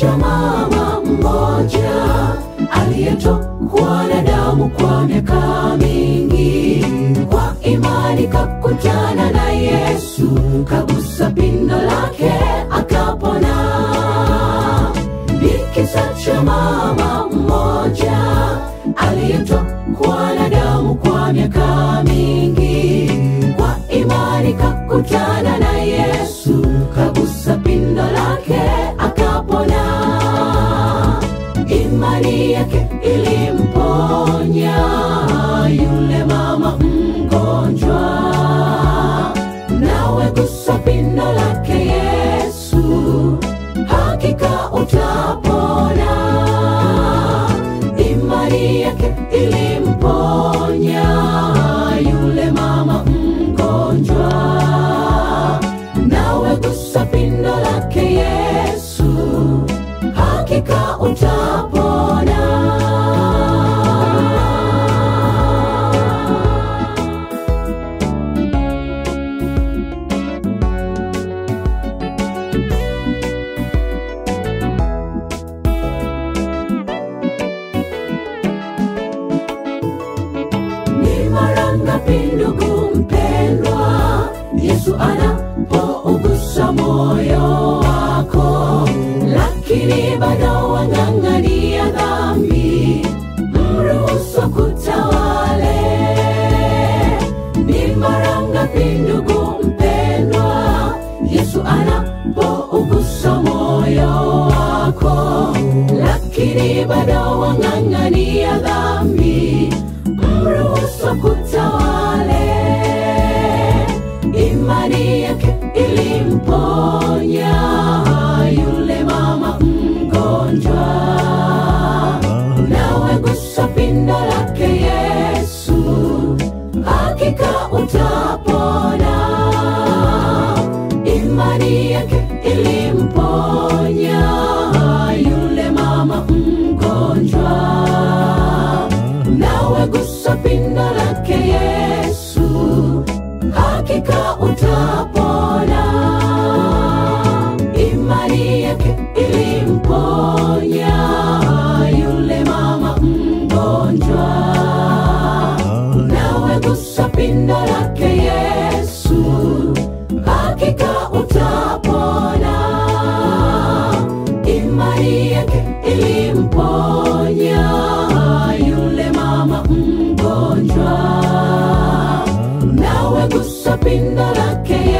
cha mama mmoja aliyetokwa na damu kwa miaka mingi. Kwa imani kakutana na Yesu, kagusa pindo lake akapona. Ni kisa cha mama mmoja aliyetokwa na damu kwa miaka mingi. Kwa imani kakutana na Yesu, kagusa pindo lake akapona. Imani yake ilimponya yule mama mgonjwa. Nawe gusa pindo lake Yesu, hakika utapona. Imani yake ilimponya yule mama mgonjwa. Nawe gusa pindo lake Yesu, hakika utapona. Ni mara ngapi ndugu mpendwa, Yesu anapougusa moyo wako, lakini bado wang'ang'ania dhambi, mruhusu kutawale. Ni mara ngapi ndugu mpendwa, Yesu anapougusa moyo wako, lakini bado wang'ang'ania dhambi, mruhusu kutawale. Imani yake ilimponya yule mama mgonjwa. Nawe gusa pindo lake Yesu, hakika utapona. Imani yake ilimponya yule mama mgonjwa. Nawe gusa pindo lake Yesu, hakika utapona. Imani yake ilimponya yule mama mgonjwa. Nawe gusa pindo lake Yesu, hakika utapona. Imani yake ilimponya yule mama mgonjwa. Nawe gusa pindo lake